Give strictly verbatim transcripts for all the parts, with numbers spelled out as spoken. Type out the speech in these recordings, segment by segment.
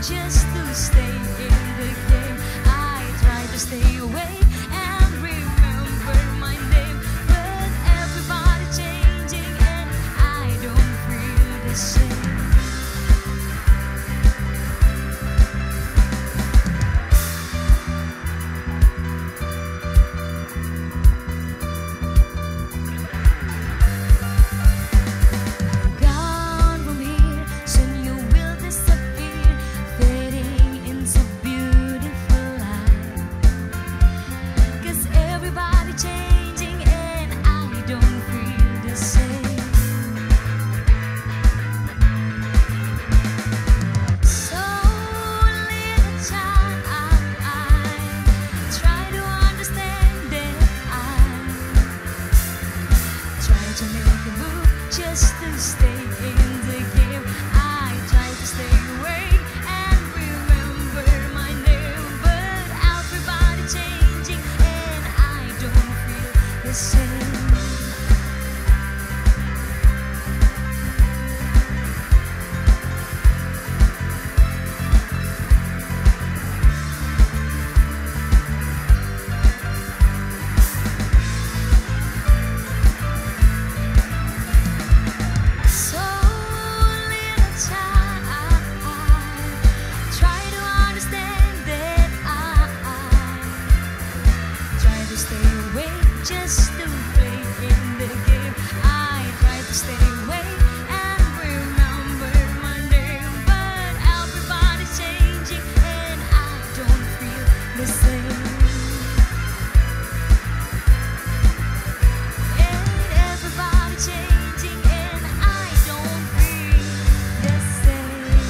just to stay in the game. I try to stay awake and remember my name, but everybody changing and I don't feel the same. Just to stay in the game, I try to stay awake and remember my name, but everybody changing and I don't feel the same. Just to play in the game, I try to stay awake and remember my name, but everybody's changing and I don't feel the same. And everybody changing and I don't feel the same.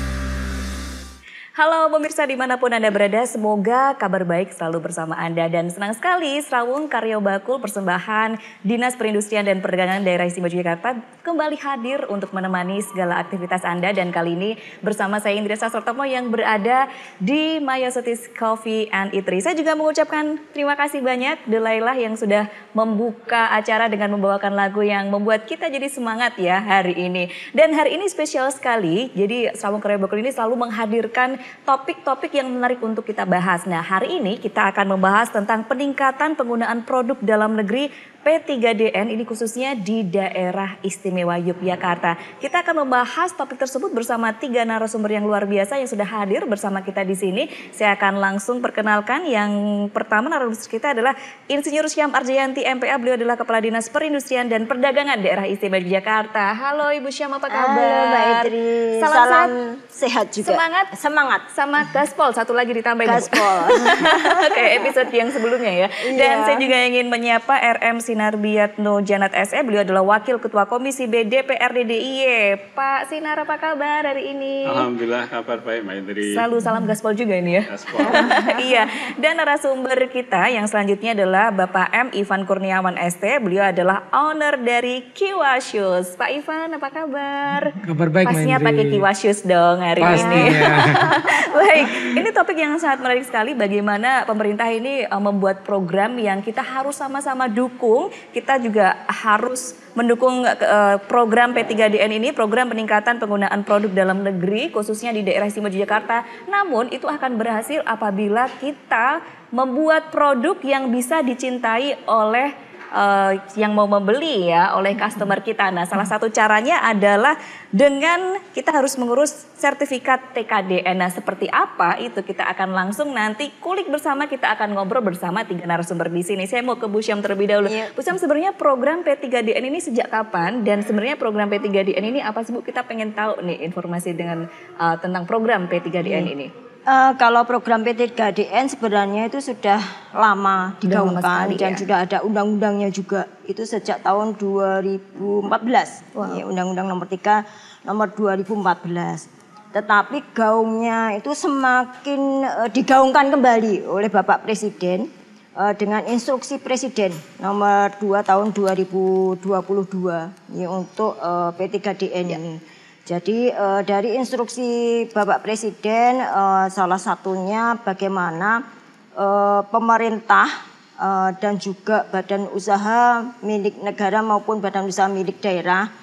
Halo pemirsa dimanapun Anda berada, semoga kabar baik selalu bersama Anda. Dan senang sekali Serawung Karyo Bakul persembahan Dinas Perindustrian dan Perdagangan Daerah Istimewa Yogyakarta kembali hadir untuk menemani segala aktivitas Anda. Dan kali ini bersama saya Indria Sastrotomo yang berada di Mayosotis Coffee and Eatery. Saya juga mengucapkan terima kasih banyak Delailah yang sudah membuka acara dengan membawakan lagu yang membuat kita jadi semangat ya hari ini. Dan hari ini spesial sekali, jadi Serawung Karyo Bakul ini selalu menghadirkan topik-topik yang menarik untuk kita bahas. Nah, hari ini kita akan membahas tentang peningkatan penggunaan produk dalam negeri P tiga D N, ini khususnya di daerah istimewa Yogyakarta. Kita akan membahas topik tersebut bersama tiga narasumber yang luar biasa yang sudah hadir bersama kita di sini. Saya akan langsung perkenalkan. Yang pertama narasumber kita adalah Insinyur Syam Arjayanti M P A. Beliau adalah Kepala Dinas Perindustrian dan Perdagangan Daerah Istimewa Yogyakarta. Halo Ibu Syam, apa kabar? Halo Mbak Idri, salam, salam sehat juga. Semangat, semangat. Sama gaspol satu lagi ditambah. Gaspol. Kayak episode yang sebelumnya ya. Dan Iya. saya juga ingin menyapa R M Sinarbiatno Janat S E. Beliau adalah Wakil Ketua Komisi B D P R D D I Y. Pak Sinar, apa kabar hari ini? Alhamdulillah kabar baik Mbak Indri. Selalu salam gaspol juga ini ya. Gaspol. Iya. Dan narasumber kita yang selanjutnya adalah Bapak M Ivan Kurniawan S T. Beliau adalah owner dari Kiwa Shoes. Pak Ivan, apa kabar? Kabar baik Mbak Indri. Pastinya pakai Kiwa Shoes dong hari Pastinya. ini. Baik, ini topik yang sangat menarik sekali, bagaimana pemerintah ini uh, membuat program yang kita harus sama-sama dukung. Kita juga harus mendukung uh, program P tiga D N ini, program peningkatan penggunaan produk dalam negeri khususnya di daerah istimewa Yogyakarta. Namun itu akan berhasil apabila kita membuat produk yang bisa dicintai oleh Uh, yang mau membeli ya, oleh customer kita. Nah, salah satu caranya adalah dengan kita harus mengurus sertifikat T K D N. Nah, seperti apa itu kita akan langsung nanti kulik bersama, kita akan ngobrol bersama tiga narasumber di sini. Saya mau ke Bu Syam terlebih dahulu. Iya. Bu Syam, sebenarnya program P tiga D N ini sejak kapan dan sebenarnya program P tiga D N ini apa sih Bu? Kita pengen tahu nih informasi dengan uh, tentang program P tiga D N Iya. ini. Uh, kalau program P tiga D N sebenarnya itu sudah lama digaungkan dan ya? sudah ada undang-undangnya juga. Itu sejak tahun dua ribu empat belas. Wow. Ya, Undang-Undang Nomor tiga Nomor dua ribu empat belas. Tetapi gaungnya itu semakin uh, digaungkan kembali oleh Bapak Presiden uh, dengan instruksi Presiden Nomor dua tahun dua ribu dua puluh dua ya, untuk uh, P tiga D N ya. Ini. Jadi uh, dari instruksi Bapak Presiden uh, salah satunya bagaimana uh, pemerintah uh, dan juga badan usaha milik negara maupun badan usaha milik daerah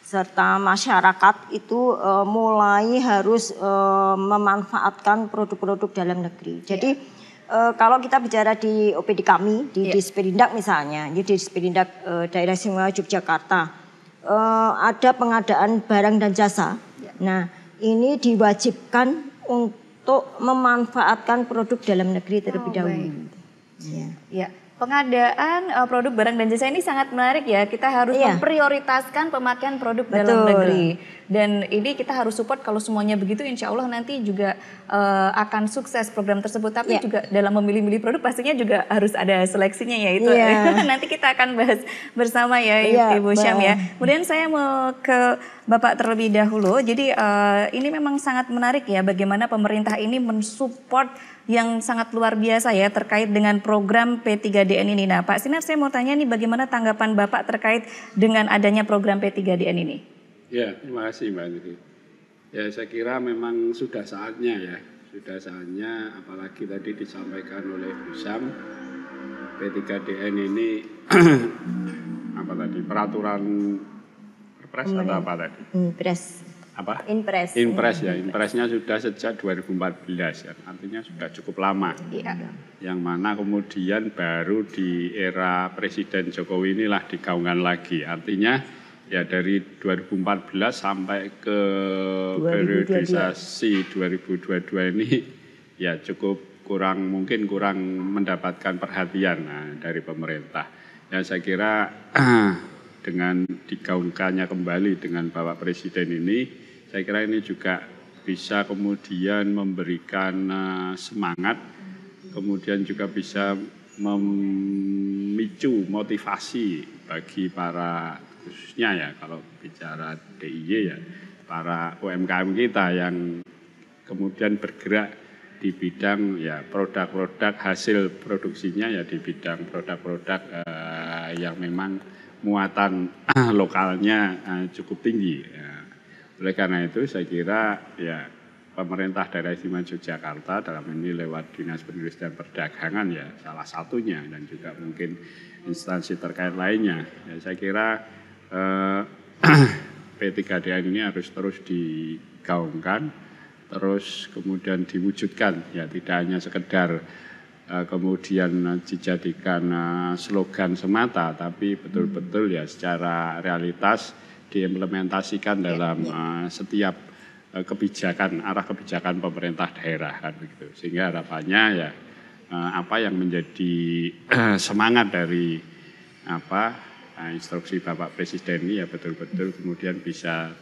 serta masyarakat itu uh, mulai harus uh, memanfaatkan produk-produk dalam negeri. Jadi uh, kalau kita bicara di O P D kami, di yeah. Disperindak misalnya, di Disperindak uh, Daerah Istimewa Yogyakarta, uh, ada pengadaan barang dan jasa. Yeah. Nah, ini diwajibkan untuk memanfaatkan produk dalam negeri terlebih oh, dahulu. Ya. Ya. Pengadaan uh, produk barang dan jasa ini sangat menarik ya. Kita harus iya. memprioritaskan pemakaian produk Betul. dalam negeri. Dan ini kita harus support kalau semuanya begitu, insya Allah nanti juga uh, akan sukses program tersebut. Tapi iya. juga dalam memilih-milih produk pastinya juga harus ada seleksinya ya itu. Iya. Nanti kita akan bahas bersama ya iya, Ibu Syam ya. Kemudian saya mau ke Bapak terlebih dahulu. Jadi uh, ini memang sangat menarik ya bagaimana pemerintah ini mensupport yang sangat luar biasa ya terkait dengan program P tiga D N ini. Nah Pak Sinar, saya mau tanya nih bagaimana tanggapan Bapak terkait dengan adanya program P tiga D N ini? Ya, terima kasih Mbak Nuri. Ya saya kira memang sudah saatnya ya, sudah saatnya apalagi tadi disampaikan oleh Bu Syam, P tiga D N ini apa tadi peraturan perpres atau apa tadi? Impres. Apa? Impres. Impres ya, impresnya sudah sejak dua ribu empat belas ya, artinya sudah cukup lama. Iya. Yang mana kemudian baru di era Presiden Jokowi inilah digaungkan lagi, artinya ya dari dua ribu empat belas sampai ke periodisasi dua ribu dua puluh dua ini ya cukup kurang, mungkin kurang mendapatkan perhatian nah, dari pemerintah. Ya saya kira dengan digaungkannya kembali dengan Bapak Presiden ini, saya kira ini juga bisa kemudian memberikan uh, semangat, kemudian juga bisa memicu motivasi bagi para, khususnya ya kalau bicara D I Y ya, para U M K M kita yang kemudian bergerak di bidang ya produk-produk hasil produksinya ya di bidang produk-produk uh, yang memang muatan lokalnya uh, cukup tinggi. Ya. Oleh karena itu saya kira ya pemerintah daerah istimewa Yogyakarta dalam ini lewat Dinas Perindustrian dan Perdagangan ya salah satunya dan juga mungkin instansi terkait lainnya. Ya, saya kira uh, P tiga D N ini harus terus digaungkan, terus kemudian diwujudkan ya tidak hanya sekedar kemudian dijadikan slogan semata, tapi betul-betul ya secara realitas diimplementasikan dalam uh, setiap uh, kebijakan, arah kebijakan pemerintah daerah kan begitu. Sehingga harapannya ya uh, apa yang menjadi uh, semangat dari apa uh, instruksi Bapak Presiden ini ya betul-betul kemudian bisa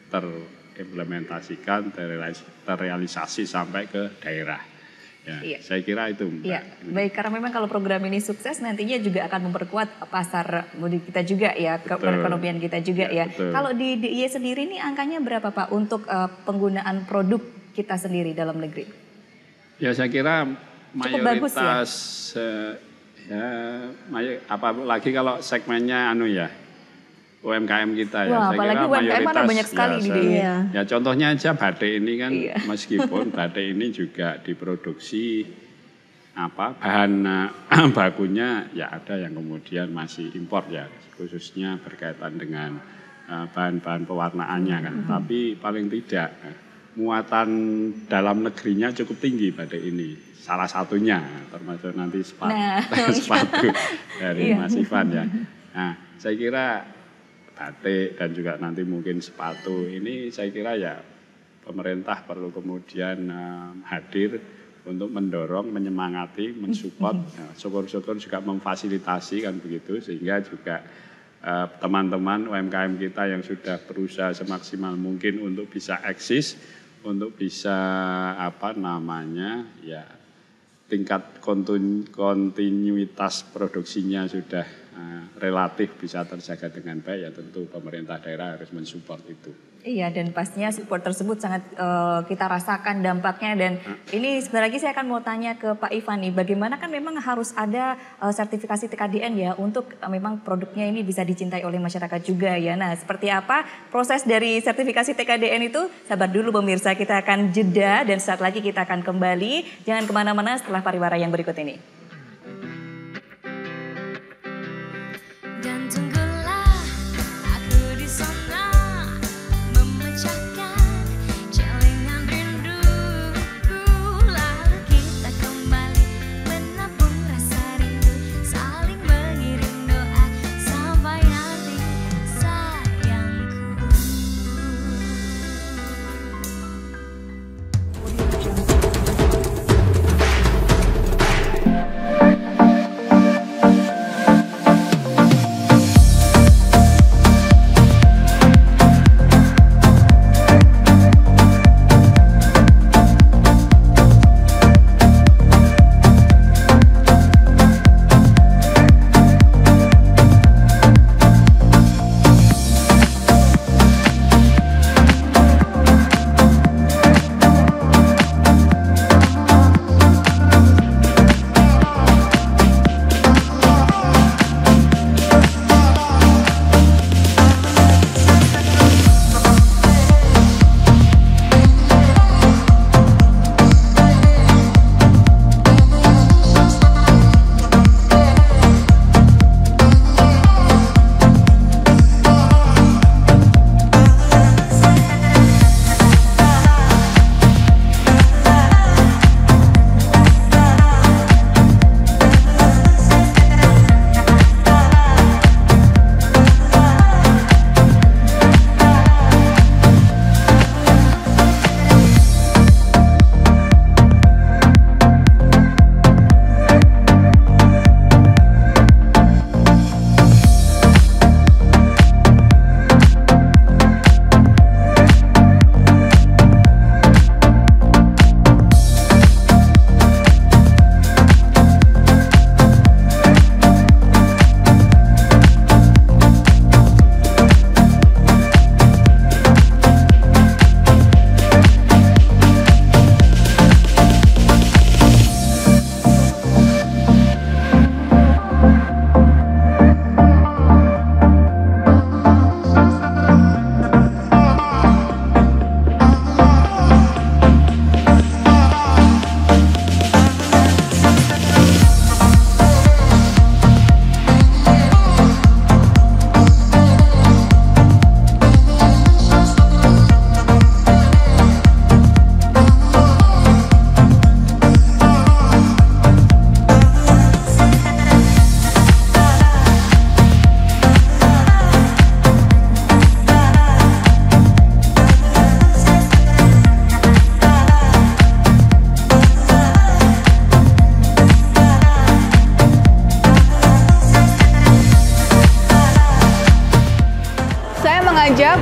terimplementasikan, terrealisasi sampai ke daerah. Ya, iya. Saya kira itu Mbak. Iya, baik, karena memang kalau program ini sukses nantinya juga akan memperkuat pasar mudik kita juga ya, betul. Perekonomian kita juga ya. ya. Kalau di D I Y sendiri ini angkanya berapa Pak untuk uh, penggunaan produk kita sendiri dalam negeri? Ya saya kira cukup mayoritas bagus, ya? uh, ya mayor, apalagi kalau segmennya anu ya U M K M kita ya. Wah, saya apalagi kira U M K M mana banyak sekali ya, di D I Y. Ya. ya contohnya aja batik ini kan iya. meskipun batik ini juga diproduksi apa bahan bakunya ya ada yang kemudian masih impor ya khususnya berkaitan dengan uh, bahan-bahan pewarnaannya kan. Mm-hmm. Tapi paling tidak muatan dalam negerinya cukup tinggi batik ini. Salah satunya termasuk nanti sepatu, nah, sepatu dari iya. Mas Ivan ya. Nah, saya kira batik dan juga nanti mungkin sepatu ini saya kira ya pemerintah perlu kemudian uh, hadir untuk mendorong, menyemangati, mensupport, ya, syukur-syukur juga memfasilitasi kan begitu sehingga juga uh, teman-teman U M K M kita yang sudah berusaha semaksimal mungkin untuk bisa eksis, untuk bisa apa namanya ya tingkat kontinuitas produksinya sudah uh, relatif bisa terjaga dengan baik ya tentu pemerintah daerah harus mensupport itu. Iya dan pastinya support tersebut sangat uh, kita rasakan dampaknya dan hmm. ini sebentar lagi saya akan mau tanya ke Pak Ivan nih bagaimana kan memang harus ada uh, sertifikasi T K D N ya untuk uh, memang produknya ini bisa dicintai oleh masyarakat juga ya. Nah seperti apa proses dari sertifikasi T K D N itu? Sabar dulu pemirsa, kita akan jeda dan saat lagi kita akan kembali. Jangan kemana-mana setelah pariwara yang berikut ini. Dan tunggulah aku di sana.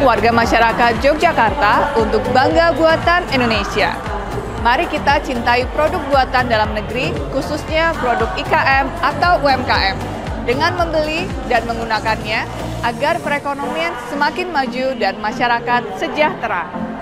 warga masyarakat Yogyakarta untuk bangga buatan Indonesia. Mari kita cintai produk buatan dalam negeri, khususnya produk I K M atau U M K M, dengan membeli dan menggunakannya agar perekonomian semakin maju dan masyarakat sejahtera.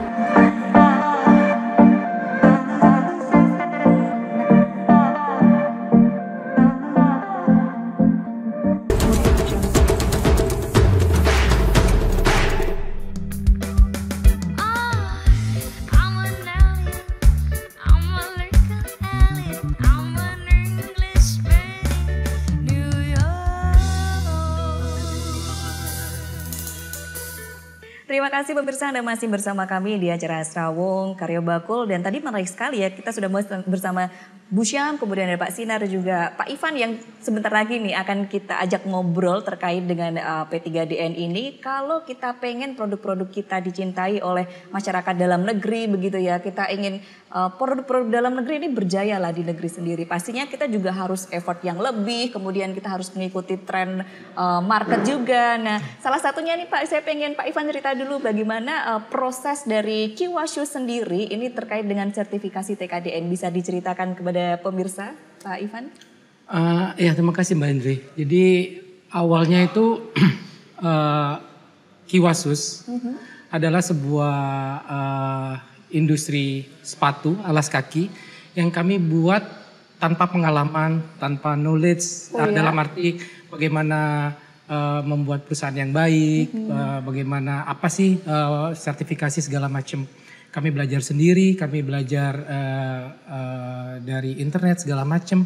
Terima kasih pemirsa, Anda masih bersama kami di acara Serawung Karyo Bakul. Dan tadi menarik sekali ya, kita sudah bersama Bu Syam, kemudian ada Pak Sinar dan juga Pak Ivan yang sebentar lagi nih akan kita ajak ngobrol terkait dengan uh, P tiga D N ini. Kalau kita pengen produk-produk kita dicintai oleh masyarakat dalam negeri begitu ya, kita ingin uh, produk-produk dalam negeri ini berjaya lah di negeri sendiri. Pastinya kita juga harus effort yang lebih, kemudian kita harus mengikuti tren uh, market juga. Nah, salah satunya nih Pak, saya pengen Pak Ivan cerita dulu bagaimana uh, proses dari Kiwashu sendiri ini terkait dengan sertifikasi T K D N. Bisa diceritakan kepada pemirsa, Pak Ivan? Uh, ya, terima kasih Mbak Indri. Jadi awalnya itu uh, Kiwasus uh-huh. adalah sebuah uh, industri sepatu alas kaki yang kami buat tanpa pengalaman, tanpa knowledge, oh, uh, ya? dalam arti bagaimana uh, membuat perusahaan yang baik, uh-huh. uh, bagaimana apa sih uh, sertifikasi segala macam. Kami belajar sendiri, kami belajar uh, uh, dari internet segala macam.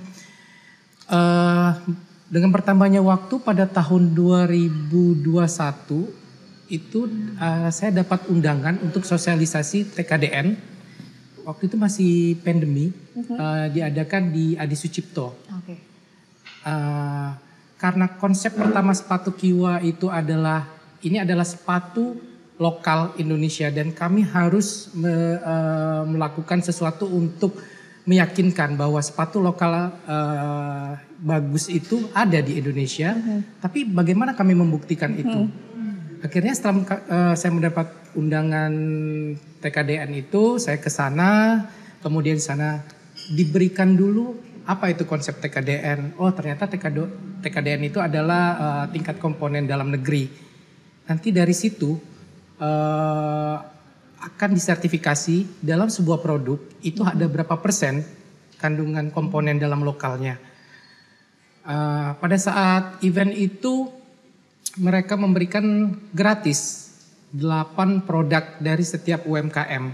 Uh, dengan bertambahnya waktu pada tahun dua ribu dua puluh satu itu uh, saya dapat undangan untuk sosialisasi T K D N. Waktu itu masih pandemi, uh-huh. uh, diadakan di Adi Sucipto. Okay. Uh, karena konsep pertama sepatu Kiwa itu adalah ini adalah sepatu lokal Indonesia dan kami harus me, uh, melakukan sesuatu untuk meyakinkan bahwa sepatu lokal uh, bagus itu ada di Indonesia. Uh-huh. Tapi bagaimana kami membuktikan uh-huh. itu? Akhirnya setelah uh, saya mendapat undangan T K D N itu, saya ke sana, kemudian di sana diberikan dulu apa itu konsep T K D N. Oh, ternyata T K D N itu adalah uh, tingkat komponen dalam negeri. Nanti dari situ Uh, akan disertifikasi dalam sebuah produk itu ada berapa persen kandungan komponen dalam lokalnya. Uh, pada saat event itu mereka memberikan gratis delapan produk dari setiap U M K M.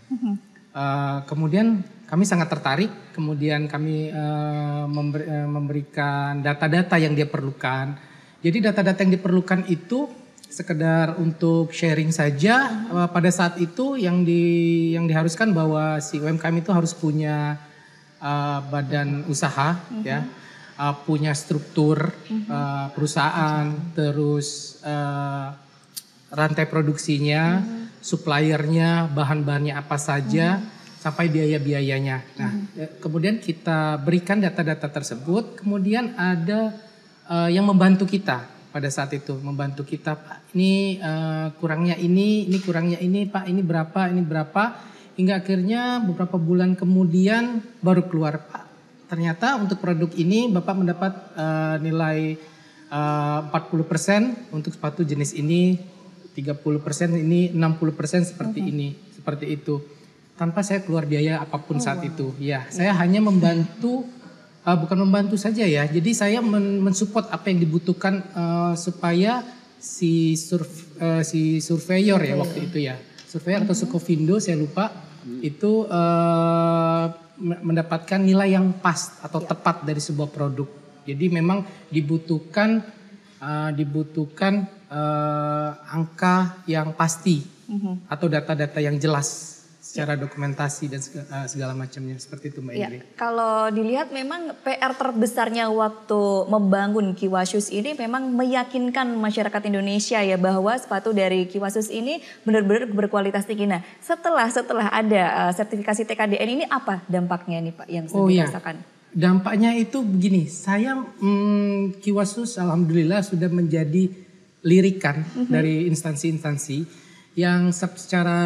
Uh, kemudian kami sangat tertarik, kemudian kami uh, memberi, uh, memberikan data-data yang dia perlukan. Jadi data-data yang diperlukan itu sekedar untuk sharing saja. Uh, pada saat itu yang di yang diharuskan bahwa si U M K M itu harus punya uh, badan usaha, uh-huh. ya, uh, punya struktur uh-huh. uh, perusahaan, uh-huh. terus uh, rantai produksinya, uh-huh. suppliernya, bahan-bahannya apa saja, uh-huh. sampai biaya-biayanya. Nah, uh-huh. kemudian kita berikan data-data tersebut. Kemudian ada uh, yang membantu kita. Pada saat itu membantu kita, Pak, ini uh, kurangnya ini, ini kurangnya ini, Pak, ini berapa, ini berapa. Hingga akhirnya beberapa bulan kemudian baru keluar, Pak. Ternyata untuk produk ini Bapak mendapat uh, nilai uh, empat puluh persen untuk sepatu jenis ini, tiga puluh persen ini, enam puluh persen seperti uh-huh. ini, seperti itu. Tanpa saya keluar biaya apapun oh, saat wow. itu. Ya, saya yeah. hanya membantu. Uh, bukan membantu saja ya, jadi saya men mensupport apa yang dibutuhkan uh, supaya si surf uh, si surveyor ya waktu itu ya, surveyor atau Sukovindo saya lupa, itu uh, mendapatkan nilai yang pas atau tepat dari sebuah produk. Jadi memang dibutuhkan uh, dibutuhkan uh, angka yang pasti atau data-data yang jelas. Secara dokumentasi dan segala, segala macamnya, seperti itu Mbak Indri. Ya, kalau dilihat memang P R terbesarnya waktu membangun Kiwasus ini memang meyakinkan masyarakat Indonesia ya bahwa sepatu dari Kiwasus ini benar-benar berkualitas tinggi. Nah, setelah setelah ada uh, sertifikasi T K D N ini apa dampaknya nih Pak yang sudah oh, dirasakan? Ya. Dampaknya itu begini, saya hmm, Kiwasus alhamdulillah sudah menjadi lirikan uh-huh. dari instansi-instansi yang secara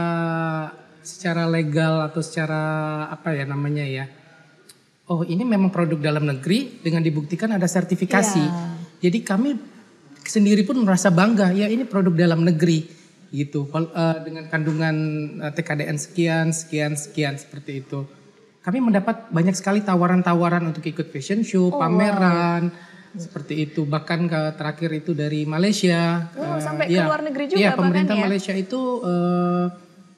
secara legal atau secara apa ya namanya ya. Oh, ini memang produk dalam negeri dengan dibuktikan ada sertifikasi. Iya. Jadi kami sendiri pun merasa bangga ya ini produk dalam negeri gitu. Uh, dengan kandungan uh, T K D N sekian, sekian, sekian seperti itu. Kami mendapat banyak sekali tawaran-tawaran untuk ikut fashion show, Oh, pameran, wow. seperti itu. Bahkan ke terakhir itu dari Malaysia. Wow, uh, sampai ya, ke luar negeri juga ya, bahkan pemerintah ya. Malaysia itu uh,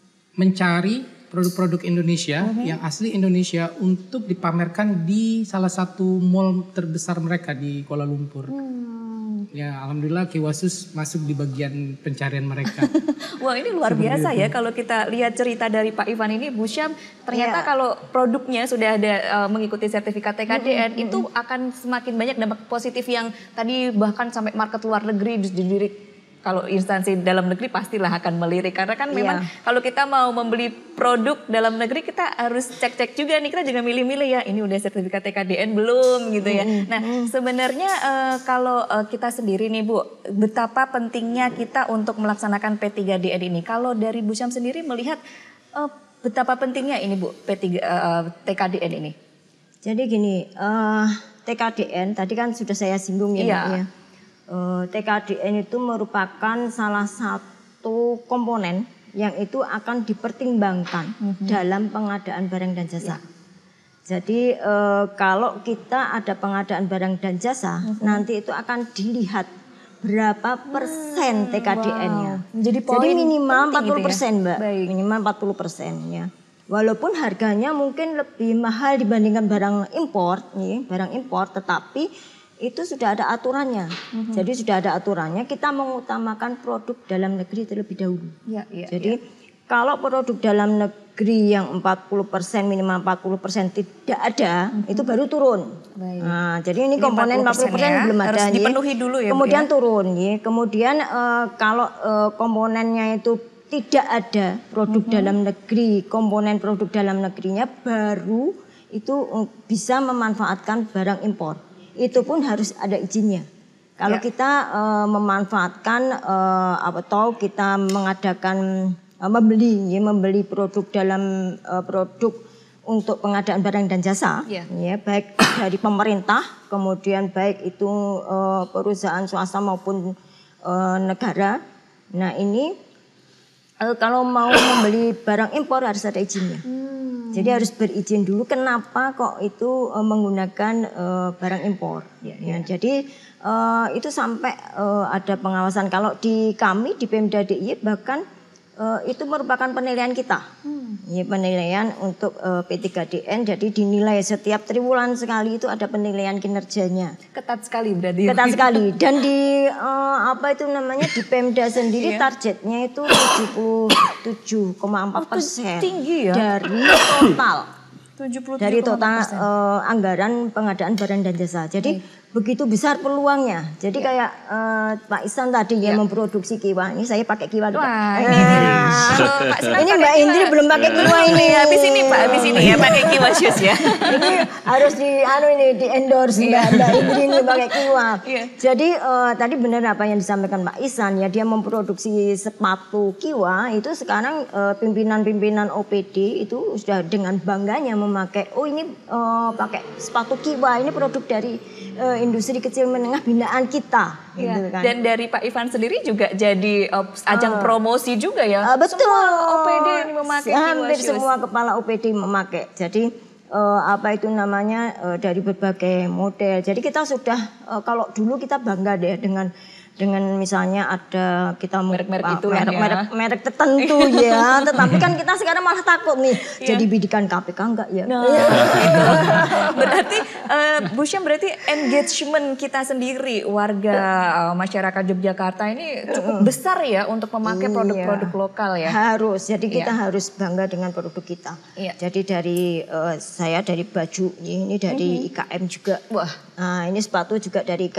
mencari produk-produk Indonesia uh-huh. yang asli Indonesia untuk dipamerkan di salah satu mall terbesar mereka di Kuala Lumpur. Hmm. Ya, alhamdulillah Kiwasus masuk di bagian pencarian mereka. Wah, ini luar Seperti biasa itu. ya kalau kita lihat cerita dari Pak Ivan ini, Bu Syam, ternyata Ya. kalau produknya sudah ada uh, mengikuti sertifikat T K D N, Mm-hmm. itu akan semakin banyak dampak positif yang tadi bahkan sampai market luar negeri dilirik. Kalau instansi dalam negeri pastilah akan melirik karena kan memang Iya. kalau kita mau membeli produk dalam negeri kita harus cek-cek juga nih, kita juga milih-milih ya ini udah sertifikat T K D N belum gitu ya. Nah sebenarnya uh, kalau uh, kita sendiri nih Bu, betapa pentingnya kita untuk melaksanakan P tiga D N ini. Kalau dari Bu Syam sendiri melihat uh, betapa pentingnya ini Bu P tiga uh, T K D N ini. Jadi gini, uh, T K D N tadi kan sudah saya singgung ya. Iya. Mbak, ya. Uh, T K D N itu merupakan salah satu komponen yang itu akan dipertimbangkan Mhm. dalam pengadaan barang dan jasa. Ya. Jadi uh, kalau kita ada pengadaan barang dan jasa, Mhm. nanti itu akan dilihat berapa persen T K D N-nya. wow. Jadi poin minimal penting empat puluh gitu ya? persen, Mbak. Baik. Minimal empat puluh persen ya. Walaupun harganya mungkin lebih mahal dibandingkan barang impor, nih, barang impor, tetapi itu sudah ada aturannya. Mhm. Jadi sudah ada aturannya, kita mengutamakan produk dalam negeri terlebih dahulu. Ya, ya, Jadi ya. kalau produk dalam negeri yang empat puluh persen, minimal empat puluh persen tidak ada, itu baru turun. Baik. Nah, jadi ini Ini komponen empat puluh persen ya, belum ada. harus ya. dipenuhi dulu ya, Bu, Kemudian ya. turun. Ya. Kemudian eh, kalau eh, komponennya itu tidak ada produk Mhm. dalam negeri, komponen produk dalam negerinya baru itu eh, bisa memanfaatkan barang impor. Itu pun harus ada izinnya. Kalau Ya. kita uh, memanfaatkan uh, apa tahu kita mengadakan uh, membeli, ya, membeli produk dalam uh, produk untuk pengadaan barang dan jasa, Ya. ya, baik dari pemerintah, kemudian baik itu uh, perusahaan swasta maupun uh, negara. Nah ini uh, kalau mau membeli barang impor harus ada izinnya. Jadi harus berizin dulu. Kenapa kok itu uh, menggunakan uh, barang impor? Ya, Ya, jadi uh, itu sampai uh, ada pengawasan. Kalau di kami di Pemda D I Y bahkan uh, itu merupakan penilaian kita, hmm. ya, penilaian untuk uh, P tiga D N. Jadi dinilai setiap triwulan sekali itu ada penilaian kinerjanya. Ketat sekali berarti. Ketat sekali. Dan di uh, apa itu namanya di Pemda sendiri Iya. targetnya itu tujuh puluh tujuh koma empat persen tinggi ya. dari total tujuh puluh tujuh dari koma empat total persen. uh, anggaran pengadaan barang dan jasa. Jadi begitu besar peluangnya. Jadi Ya. kayak uh, Pak Isan tadi Ya. yang memproduksi kiwa. Ini saya pakai kiwa dulu. Wah, Pak. ini, Ah. kalau Pak Sinan Ini pakai Mbak kiwa. Indri belum pakai kiwa ini. Habis ini Pak, habis ini ya pakai kiwa shoes ya. Ini harus di anu ini di endorse Mbak, Mbak Indri ini pakai kiwa. Iya. Jadi eh, tadi benar apa yang disampaikan Pak Isan ya, dia memproduksi sepatu kiwa itu sekarang eh, pimpinan-pimpinan O P D itu sudah dengan bangganya memakai, oh ini eh, pakai sepatu kiwa, ini produk dari eh, industri kecil menengah binaan kita. Iya. Gitu kan. Dan dari Pak Ivan sendiri juga jadi uh, ajang promosi juga ya. Ah, betul. Semua O P D ini memakai Hampir kiwa shoes. semua kepala O P D memakai. Jadi eh, apa itu namanya eh, dari berbagai model. Jadi kita sudah eh, kalau dulu kita bangga deh dengan dengan misalnya ada kita mau Merek-merek ah, itu lah merek, ya. merek, merek tertentu ya. Tetapi kan kita sekarang malah takut nih. Jadi bidikan K P K enggak ya? Nah, Iya. itu. Berarti uh, Bu Syam berarti engagement kita sendiri warga uh, masyarakat Yogyakarta ini cukup besar ya untuk memakai Iya. produk-produk lokal ya. Harus. Jadi kita Iya. harus bangga dengan produk kita. Iya. Jadi dari eh, saya dari baju, ini dari I K M juga. Wah. Nah, ini sepatu juga dari I K M.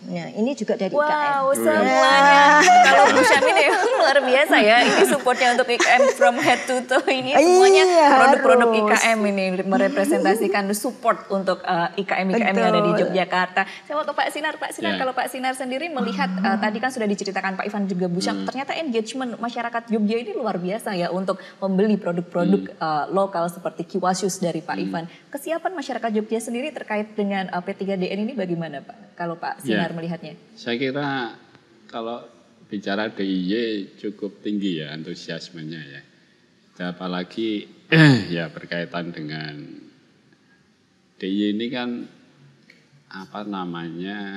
Nah, ini juga dari I K M. Wow, semuanya. Kalau Bu Syamin ya luar biasa ya. Ini supportnya untuk I K M from head to toe ini semuanya Iya, produk-produk I K harus. M ini merepresentasikan support untuk uh, I K M I K M yang ada di Betul. Yogyakarta. Saya mau ke Pak Sinar. Pak Sinar, Ya. kalau Pak Sinar sendiri melihat uh, tadi kan sudah diceritakan Pak Ivan juga Bu Syam, ternyata engagement masyarakat Jogja ini luar biasa ya untuk membeli produk-produk uh, lokal seperti Kiwasius dari Pak Ivan. Kesiapan masyarakat Jogja sendiri terkait dengan uh, P tiga D N ini bagaimana Pak? Kalau Pak Sinar Ya. melihatnya? Saya kira kalau bicara D I Y cukup tinggi ya antusiasmenya ya. Apalagi ya berkaitan dengan D I Y ini kan apa namanya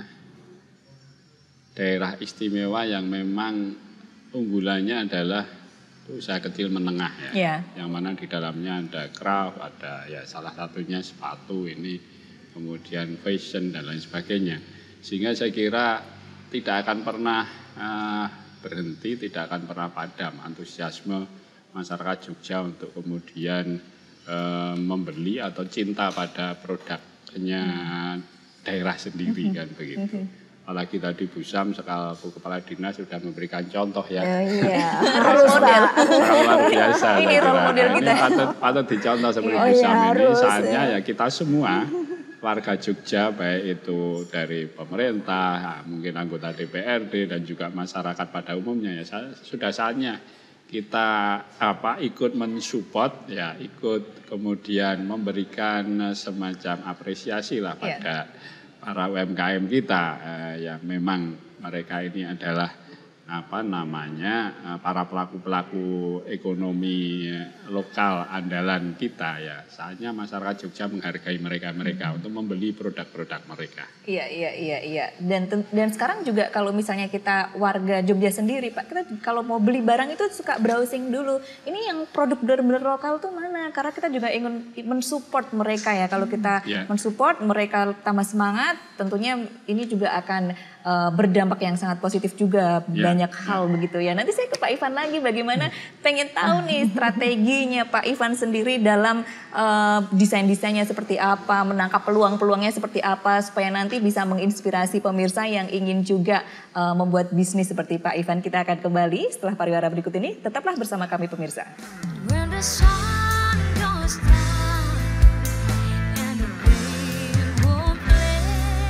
daerah istimewa yang memang unggulannya adalah usaha kecil menengah ya. Ya. Yang mana di dalamnya ada craft, ada ya salah satunya sepatu ini, kemudian fashion dan lain sebagainya. Sehingga saya kira tidak akan pernah uh, berhenti, tidak akan pernah padam antusiasme masyarakat Jogja untuk kemudian uh, membeli atau cinta pada produknya daerah sendiri kan begitu. Apalagi tadi Bu Syam selaku Kepala Dinas sudah memberikan contoh ya. Oh, iya. Role model. Sangat luar biasa. Ini saya role kira. model Ini kita. patut, patut dicontoh seperti Oh, Bu iya, Syam ini. harus, Saatnya ya. ya kita semua warga Jogja baik itu dari pemerintah, mungkin anggota D P R D dan juga masyarakat pada umumnya ya sudah saatnya kita apa ikut mensupport ya ikut kemudian memberikan semacam apresiasi lah pada para U M K M kita eh, yang memang mereka ini adalah apa namanya eh, para pelaku-pelaku ekonomi lokal andalan kita ya. Saatnya masyarakat Jogja menghargai mereka-mereka untuk membeli produk-produk mereka. Iya, iya, iya, iya. Dan ten- dan sekarang juga kalau misalnya kita warga Jogja sendiri, Pak, kita kalau mau beli barang itu suka browsing dulu. Ini yang produk benar-benar lokal tuh mana? Karena kita juga ingin mensupport mereka ya. Kalau kita Yeah. mensupport mereka tambah semangat, tentunya ini juga akan uh, berdampak yang sangat positif juga. Yeah. Banyak hal begitu ya. Nanti saya ke Pak Ivan lagi bagaimana pengen tahu nih strateginya Pak Ivan sendiri dalam uh, desain-desainnya seperti apa, menangkap peluang-peluangnya seperti apa supaya nanti bisa menginspirasi pemirsa yang ingin juga uh, membuat bisnis seperti Pak Ivan. Kita akan kembali setelah pariwara berikut ini. Tetaplah bersama kami pemirsa. When the sun goes down and the rain won't play,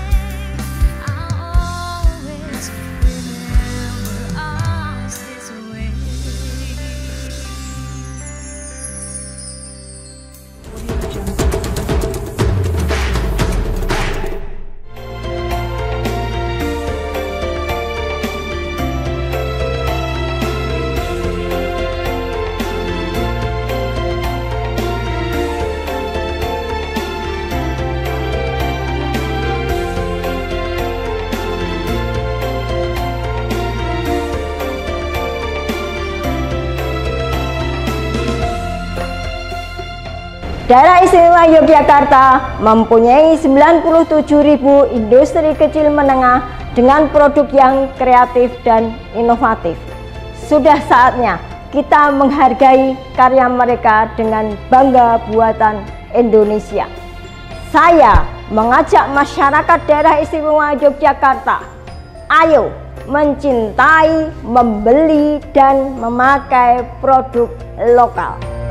I'll always remember us this way. Daerah Istimewa Yogyakarta mempunyai sembilan puluh tujuh ribu industri kecil menengah dengan produk yang kreatif dan inovatif. Sudah saatnya kita menghargai karya mereka dengan bangga buatan Indonesia. Saya mengajak masyarakat daerah istimewa Yogyakarta, ayo mencintai, membeli, dan memakai produk lokal.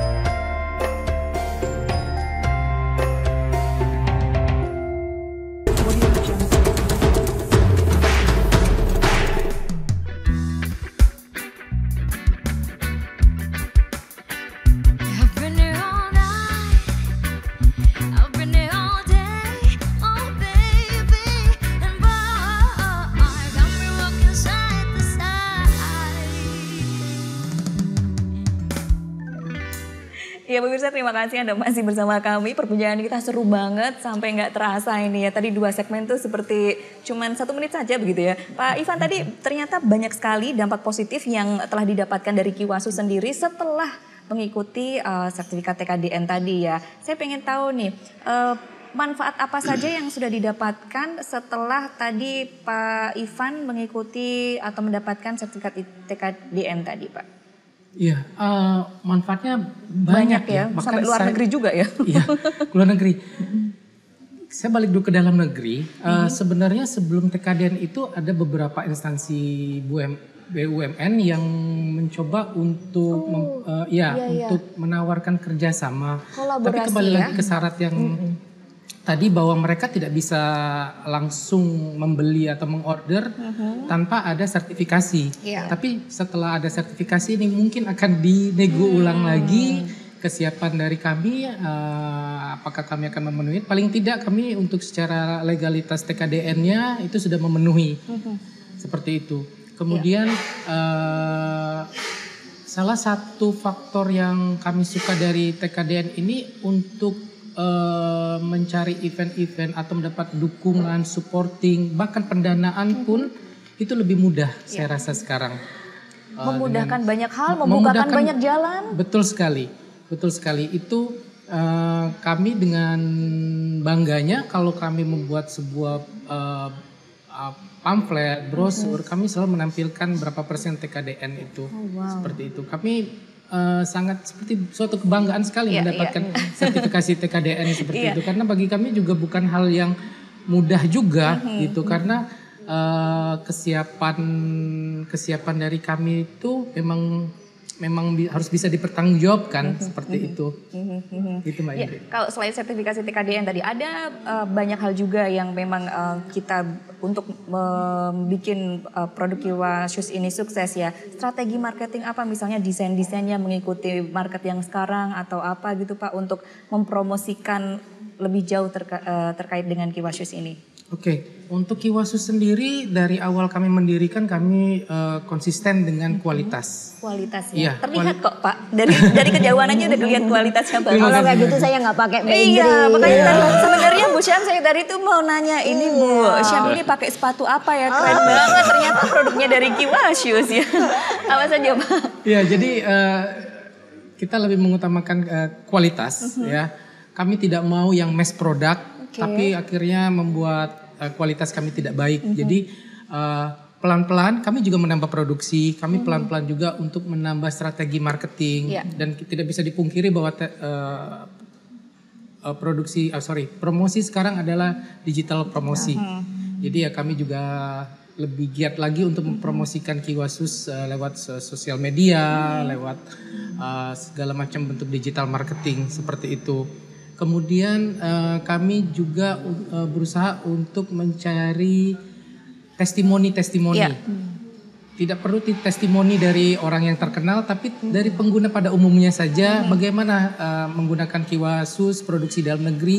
I've been here all night, I've been here all day, oh baby, and boy, got me rocking side to side. Ya pemirsa, terima kasih Anda masih bersama kami. Perbincangan kita seru banget sampai nggak terasa ini ya. Tadi dua segmen tuh seperti cuman satu menit saja begitu ya. Pak Ivan, tadi ternyata banyak sekali dampak positif yang telah didapatkan dari Kiwasu sendiri setelah mengikuti uh, sertifikat T K D N tadi ya. Saya pengen tahu nih, uh, manfaat apa saja yang sudah didapatkan setelah tadi Pak Ivan mengikuti atau mendapatkan sertifikat T K D N tadi Pak? Iya, eh, manfaatnya banyak, Banyak ya, Bahkan sampai luar saya- negeri juga ya. Iya, ke luar negeri. Saya balik dulu ke dalam negeri. Uh, sebenarnya sebelum T K D N itu ada beberapa instansi B U M N yang mencoba untuk Oh, mem- uh, ya iya, iya. untuk menawarkan kerjasama. Tapi Kolaborasi kembali ya. lagi ke syarat yang tadi bahwa mereka tidak bisa langsung membeli atau mengorder tanpa ada sertifikasi. Iya. Tapi setelah ada sertifikasi ini mungkin akan dinego ulang lagi kesiapan dari kami, eh, apakah kami akan memenuhi. Paling tidak kami untuk secara legalitas T K D N-nya itu sudah memenuhi. Seperti itu. Kemudian eh, salah satu faktor yang kami suka dari T K D N ini untuk eh, mencari event-event atau mendapat dukungan, supporting, bahkan pendanaan pun itu lebih mudah saya rasa sekarang. Eh, Memudahkan dengan- banyak hal, membukakan memudahkan- banyak jalan. Betul sekali, betul sekali. Itu eh, kami dengan bangganya kalau kami membuat sebuah eh, eh, pamflet, brosur, kami selalu menampilkan berapa persen T K D N itu. Seperti itu. Kami eh, sangat seperti suatu kebanggaan sekali Iya, mendapatkan sertifikasi T K D N seperti Iya. itu. Karena bagi kami juga bukan hal yang mudah juga gitu. Karena eh, kesiapan kesiapan dari kami itu memang memang bi- harus bisa dipertanggungjawabkan seperti itu. Gitu Mbak Ya, Indri. kalau selain sertifikasi T K D N tadi ada eh, banyak hal juga yang memang eh, kita untuk membuat produk Kiwa Shoes ini sukses ya. Strategi marketing apa misalnya desain-desainnya mengikuti market yang sekarang atau apa gitu Pak untuk mempromosikan lebih jauh terka- eh, terkait dengan Kiwa Shoes ini. Oke, untuk Kiwa Shoes sendiri dari awal kami mendirikan kami eh, konsisten dengan kualitas. Kualitasnya Iya, terlihat kok Pak dari dari kejauhan aja udah kelihatan kualitasnya bagus. Kalau kayak gitu saya nggak pakai Mbak Indri. Iya, makanya tadi sebenarnya Bu Syam saya dari itu mau nanya ini Bu Syam ini pakai sepatu apa ya keren banget ternyata produknya dari Kiwa Shoes ya. Apa saja Pak? Ya, jadi eh, kita lebih mengutamakan eh, kualitas ya. Kami tidak mau yang mass product, tapi akhirnya membuat eh, kualitas kami tidak baik. Jadi eh, pelan-pelan kami juga menambah produksi, kami pelan-pelan juga untuk menambah strategi marketing Iya. dan tidak bisa dipungkiri bahwa te- eh, eh, produksi, ah, sorry, promosi sekarang adalah digital promosi. Jadi ya kami juga lebih giat lagi untuk mempromosikan Kiwa Shoes eh, lewat so- sosial media, lewat eh, segala macam bentuk digital marketing seperti itu. Kemudian eh, kami juga eh, berusaha untuk mencari testimoni-testimoni. Iya. Tidak perlu ti- testimoni dari orang yang terkenal, tapi dari pengguna pada umumnya saja. Bagaimana eh, menggunakan Kiwa Shoes produksi dalam negeri,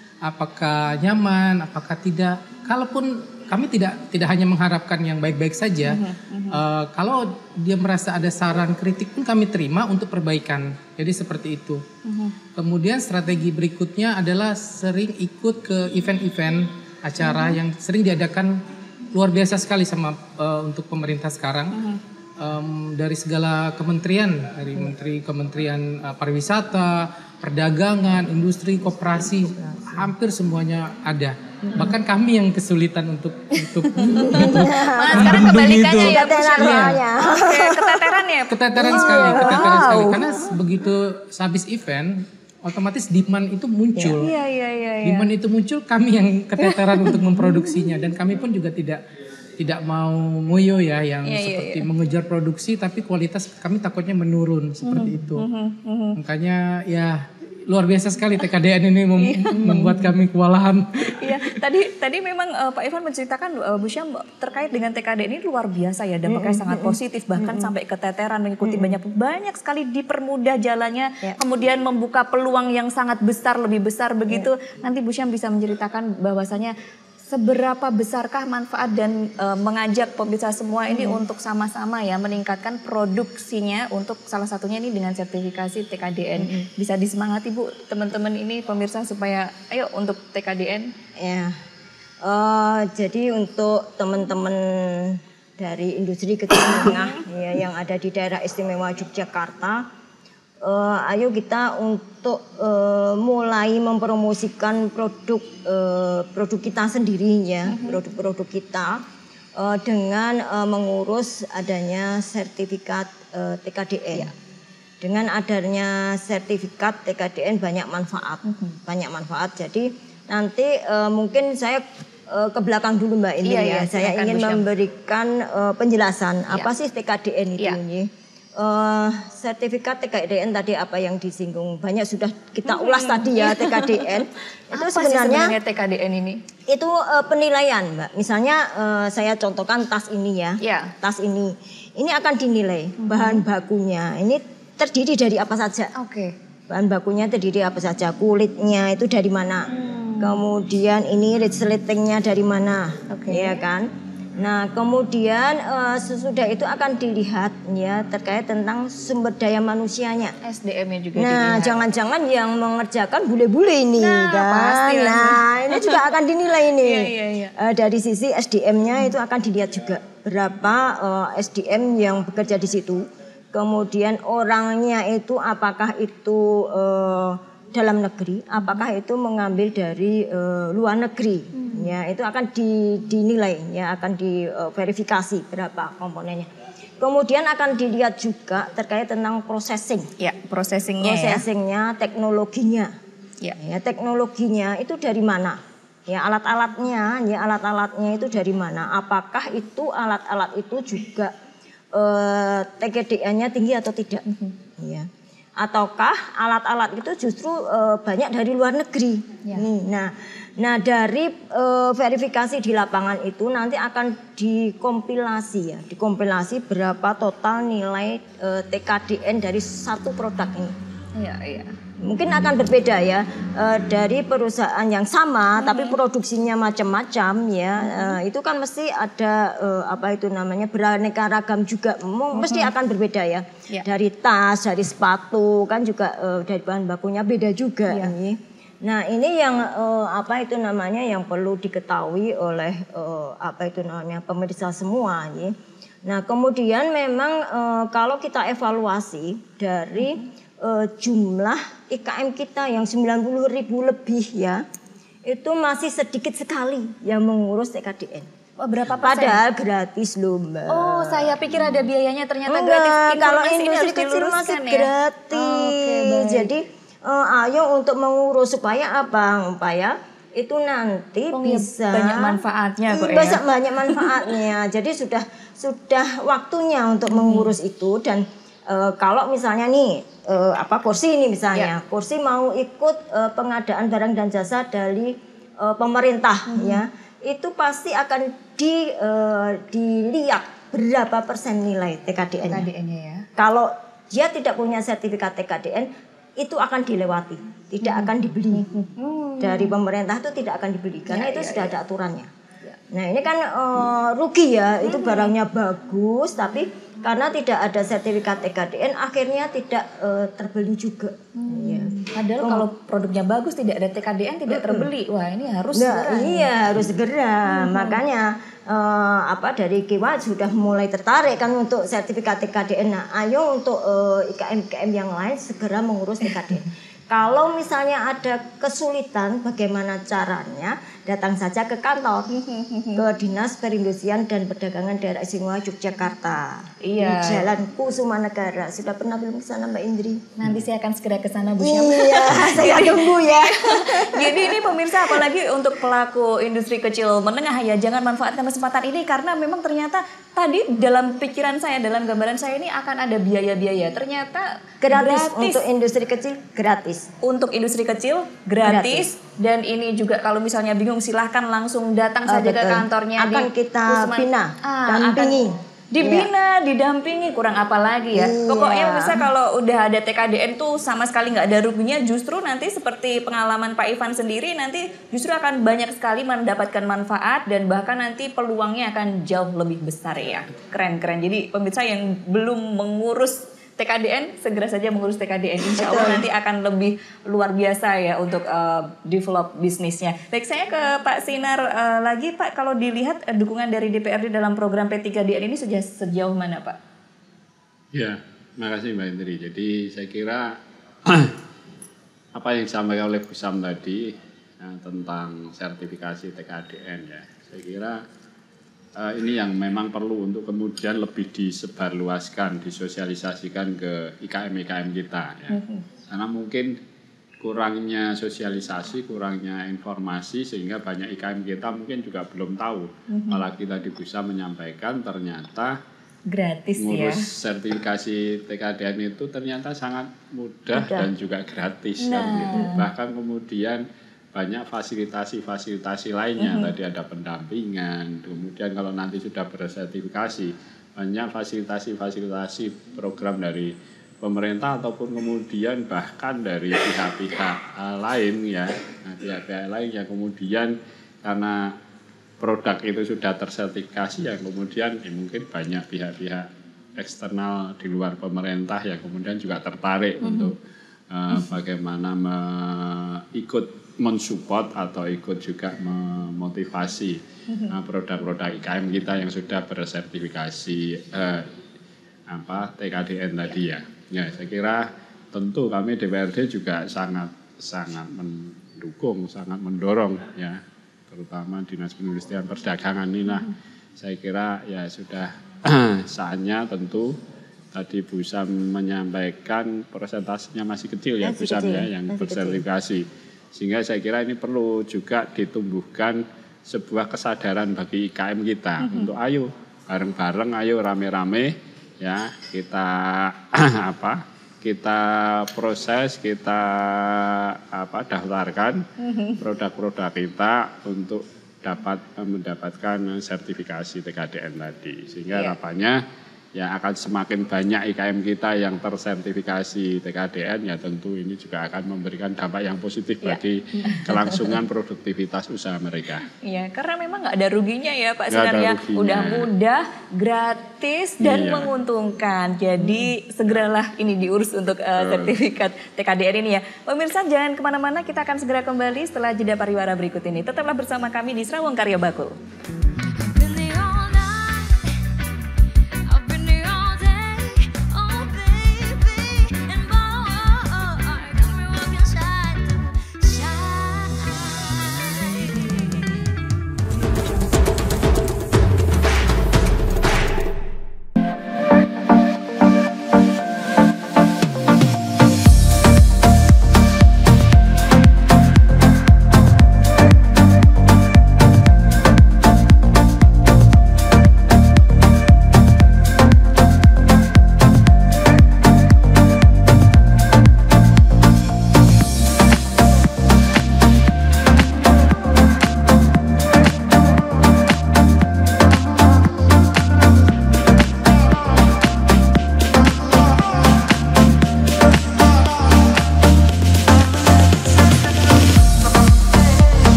apakah nyaman, apakah tidak. Kalaupun kami tidak tidak hanya mengharapkan yang baik-baik saja. Eh, kalau dia merasa ada saran kritik pun kami terima untuk perbaikan. Jadi seperti itu. Kemudian strategi berikutnya adalah sering ikut ke event-event acara yang sering diadakan luar biasa sekali sama eh, untuk pemerintah sekarang. Em, dari segala kementerian, dari menteri kementerian eh, pariwisata, perdagangan, industri, koperasi, hampir semuanya ada. Bahkan kami yang kesulitan untuk untuk Malah sekarang kebalikannya ya Bu Syam. Soalnya. Oke, keteteran ya. keteteran sekali, keteteran sekali. Karena begitu habis event, otomatis demand itu muncul. Iya iya iya. iya. Demand itu muncul, kami yang keteteran untuk memproduksinya dan kami pun juga tidak tidak mau ngoyo ya yang Iya, iya, seperti mengejar produksi tapi kualitas kami takutnya menurun seperti itu. Makanya ya luar biasa sekali T K D N ini mem- membuat kami kewalahan. Iya, tadi tadi memang eh, Pak Irfan menceritakan eh, Bu Syam terkait dengan T K D N ini luar biasa ya, dampaknya sangat positif bahkan sampai keteteran mengikuti banyak banyak sekali dipermudah jalannya, kemudian membuka peluang yang sangat besar lebih besar begitu. Nanti Bu Syam bisa menceritakan bahwasanya seberapa besarkah manfaat dan eh, mengajak pemirsa semua ini untuk sama-sama ya meningkatkan produksinya untuk salah satunya ini dengan sertifikasi T K D N. Bisa disemangati Bu teman-teman ini pemirsa supaya ayo untuk T K D N. Ya, Eh, jadi untuk teman-teman dari industri kecil menengah ya, yang ada di daerah istimewa Yogyakarta, eh, ayo kita untuk eh, mulai mempromosikan produk eh, produk kita sendiri ya, produk-produk kita eh, dengan eh, mengurus adanya sertifikat eh, T K D N. Dengan adanya sertifikat T K D N banyak manfaat, banyak manfaat. Jadi nanti uh, mungkin saya uh, ke belakang dulu Mbak Indri Iya, ya. iya, Saya silakan, ingin Bu Syam. memberikan uh, penjelasan Iya. apa sih T K D N itu Iya. ini. Uh, sertifikat T K D N tadi apa yang disinggung banyak sudah kita ulas tadi ya T K D N. Itu Apa sih sebenarnya sebenarnya T K D N ini? itu uh, penilaian Mbak. Misalnya uh, saya contohkan tas ini ya. Iya. Tas ini. Ini akan dinilai bahan bakunya. Ini terdiri dari apa saja? Oke. Bahan bakunya terdiri apa saja, kulitnya itu dari mana, Hmm. kemudian ini resletingnya dari mana, Oke. ya kan. Nah kemudian eh, sesudah itu akan dilihat ya terkait tentang sumber daya manusianya. S D M-nya juga Nah dilihat. jangan-jangan yang mengerjakan bule-bule ini Nah, kan. pasti lah. Nah ini juga akan dinilai ini. Iya, iya, iya. Eh, dari sisi S D M-nya itu akan dilihat juga berapa eh, S D M yang bekerja di situ. Kemudian orangnya itu apakah itu eh, dalam negeri, apakah itu mengambil dari eh, luar negeri, ya itu akan di, dinilai, ya akan diverifikasi berapa komponennya. Kemudian akan dilihat juga terkait tentang processing, Ya, processingnya ya. processingnya, teknologinya, Ya. ya teknologinya itu dari mana? Ya alat-alatnya, ya alat-alatnya itu dari mana? Apakah itu alat-alat itu juga eh, T K D N-nya tinggi atau tidak? Ya. Ataukah alat-alat itu justru eh, banyak dari luar negeri? Ya. Nih, nah, nah dari eh, verifikasi di lapangan itu nanti akan dikompilasi ya, dikompilasi berapa total nilai eh, T K D N dari satu produk ini. Iya, iya. Mungkin akan berbeda ya eh, dari perusahaan yang sama tapi produksinya macam-macam ya eh, itu kan mesti ada eh, apa itu namanya beraneka ragam juga Mem- mesti akan berbeda ya. Ya. Dari tas, dari sepatu kan juga eh, dari bahan bakunya beda juga ini. Nah ini yang eh, apa itu namanya yang perlu diketahui oleh eh, apa itu namanya pemirsa semua ya. Nah kemudian memang eh, kalau kita evaluasi dari Uh, jumlah I K M kita yang sembilan puluh ribu lebih ya itu masih sedikit sekali yang mengurus T K D N. Wah, berapa persen? Padahal gratis loh Mbak. Oh, saya pikir ada biayanya, ternyata Enggak, gratis. kalau Informasi ini industri harus kecil diluruskan masih ya. gratis. Oke, baik. Jadi uh, ayo untuk mengurus supaya apa? Supaya itu nanti Oh, iya, bisa banyak manfaatnya kok ya. Banyak banyak manfaatnya. Jadi sudah sudah waktunya untuk mengurus itu dan uh, kalau misalnya nih Uh, apa kursi ini misalnya, Ya. kursi mau ikut uh, pengadaan barang dan jasa dari uh, pemerintah ya, itu pasti akan di uh, dilihat berapa persen nilai T K D N-nya. T K D N-nya ya. Kalau dia tidak punya sertifikat T K D N, itu akan dilewati, tidak akan dibeli dari pemerintah itu tidak akan dibeli karena Ya, itu ya, sudah ya. ada aturannya. Nah ini kan uh, rugi ya, itu barangnya bagus tapi karena tidak ada sertifikat T K D N akhirnya tidak uh, terbeli juga. Ya. Padahal kalau produknya bagus tidak ada T K D N tidak terbeli. Wah, ini harus Nah, segera. iya harus segera. Makanya eh, apa dari Kiwa sudah mulai tertarik kan untuk sertifikat T K D N. Nah, ayo untuk eh, I K M I K M yang lain segera mengurus T K D N. Kalau misalnya ada kesulitan, bagaimana caranya? Datang saja ke kantor, ke Dinas Perindustrian dan Perdagangan Daerah Istimewa Yogyakarta. Iya. Di Jalan Kusumanegara. Sudah pernah belum ke sana Mbak Indri? Nanti saya akan segera ke sana, Bu Syam. Iya, saya tunggu ya. Jadi ini pemirsa apalagi untuk pelaku industri kecil menengah ya jangan manfaatkan kesempatan ini karena memang ternyata tadi dalam pikiran saya dalam gambaran saya ini akan ada biaya-biaya ternyata Gratis, gratis. untuk industri kecil gratis. Untuk industri kecil gratis, dan ini juga kalau misalnya bingung silahkan langsung datang Ah, saja ke betul. kantornya Akan di kita Kusuman- bina, Ah, dampingi. akan dibina, didampingi, kurang apa lagi ya. Iya. Pokoknya bisa kalau udah ada T K D N tuh sama sekali nggak ada ruginya, justru nanti seperti pengalaman Pak Ivan sendiri nanti justru akan banyak sekali mendapatkan manfaat dan bahkan nanti peluangnya akan jauh lebih besar ya. Keren-keren. Jadi pemirsa yang belum mengurus T K D N segera saja mengurus T K D N. Insya Allah nanti akan lebih luar biasa ya untuk uh, develop bisnisnya. Baik, saya ke Pak Sinar uh, lagi Pak. Kalau dilihat uh, dukungan dari D P R D dalam program P tiga D N ini sudah sejauh mana Pak? Ya, makasih Mbak Indri. Jadi saya kira apa yang disampaikan oleh Bu Syam tadi ya, tentang sertifikasi T K D N ya, saya kira Uh, ini yang memang perlu untuk kemudian lebih disebarluaskan, disosialisasikan ke I K M I K M kita ya. Karena mungkin kurangnya sosialisasi, kurangnya informasi sehingga banyak I K M kita mungkin juga belum tahu. Mm-hmm. Apalagi tadi bisa menyampaikan ternyata gratis ngurus ya. sertifikasi T K D N itu ternyata sangat mudah, mudah. dan juga gratis nah. kan gitu. Bahkan kemudian banyak fasilitasi-fasilitasi lainnya. Mm-hmm. Tadi ada pendampingan, kemudian kalau nanti sudah bersertifikasi banyak fasilitasi-fasilitasi program dari pemerintah ataupun kemudian bahkan dari pihak-pihak uh, lain ya, nah, pihak-pihak lain yang kemudian karena produk itu sudah tersertifikasi yang kemudian ya, mungkin banyak pihak-pihak eksternal di luar pemerintah yang kemudian juga tertarik mm-hmm. untuk uh, bagaimana me- ikut mensupport atau ikut juga memotivasi mm-hmm. uh, produk-produk I K M kita yang sudah bersertifikasi uh, apa T K D N tadi ya. Ya, saya kira tentu kami D P R D juga sangat sangat mendukung, sangat mendorong ya, terutama Dinas Perindustrian Perdagangan ini lah. Mm-hmm. Saya kira ya sudah saatnya tentu tadi Bu Sam menyampaikan persentasenya masih kecil ya Bu Sam ya yang bersertifikasi. Kecil. Sehingga saya kira ini perlu juga ditumbuhkan sebuah kesadaran bagi I K M kita mm-hmm. untuk ayo bareng-bareng, ayo rame-rame ya kita apa kita proses, kita apa daftarkan mm-hmm. produk-produk kita untuk dapat mendapatkan sertifikasi T K D N tadi. Sehingga yeah. harapannya ya akan semakin banyak I K M kita yang tersertifikasi T K D N, ya tentu ini juga akan memberikan dampak yang positif ya. Bagi kelangsungan produktivitas usaha mereka. Iya, karena memang nggak ada ruginya ya Pak, sebenarnya udah mudah, gratis dan iya. menguntungkan. Jadi segeralah ini diurus untuk uh, sertifikat T K D N ini ya. Pemirsa jangan kemana-mana, kita akan segera kembali setelah jeda pariwara berikut ini. Tetaplah bersama kami di Serawung Karya Bakul.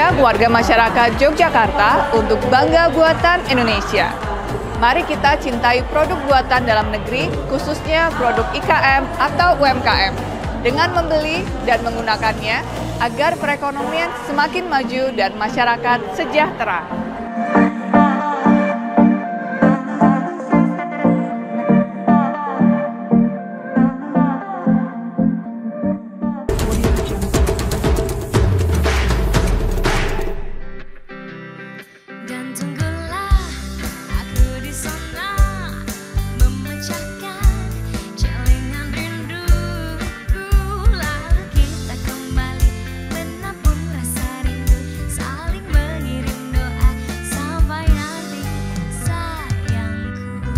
Saatnya warga masyarakat Yogyakarta untuk bangga buatan Indonesia. Mari kita cintai produk buatan dalam negeri, khususnya produk I K M atau U M K M, dengan membeli dan menggunakannya agar perekonomian semakin maju dan masyarakat sejahtera. Dan tunggulah aku di sana memecahkan celengan rinduku, lalu kita kembali menabung rasa rindu, saling mengirim doa sampai nanti sayangku.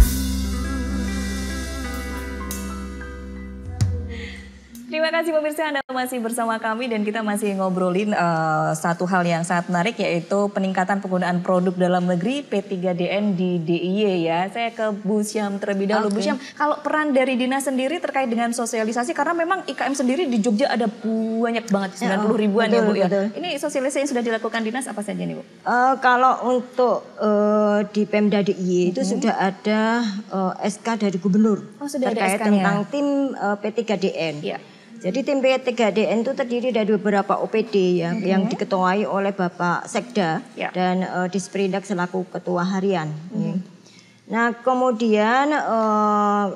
Terima kasih pemirsa, Anda masih bersama kami dan kita masih ngobrolin uh, satu hal yang sangat menarik, yaitu peningkatan penggunaan produk dalam negeri P tiga D N di D I Y ya. Saya ke Bu Syam terlebih dahulu. Oke. Bu Syam, kalau peran dari dinas sendiri terkait dengan sosialisasi, karena memang I K M sendiri di Jogja ada banyak banget, sembilan puluh ribuan betul, ya Bu ya. betul. Ini sosialisasi yang sudah dilakukan dinas apa saja nih Bu? Eh, kalau untuk eh, di Pemda D I Y itu sudah ada eh, S K dari gubernur Oh, sudah ada terkait S K-nya. tentang tim eh, P tiga D N. Iya. Jadi tim P tiga D N itu terdiri dari beberapa O P D ya, yang diketuai oleh Bapak Sekda Ya. dan eh, Disperindak selaku ketua harian. ya. Nah kemudian eh,